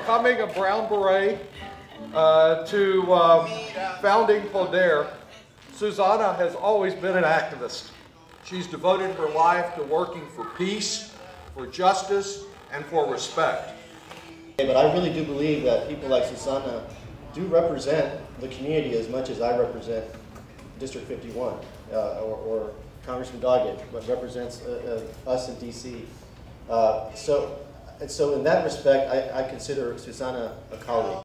becoming a Brown Beret to founding Poder, Susana has always been an activist. She's devoted her life to working for peace, for justice, and for respect. But I really do believe that people like Susana do represent the community as much as I represent District 51 or Congressman Doggett, what represents us in D.C. So in that respect, I consider Susana a colleague.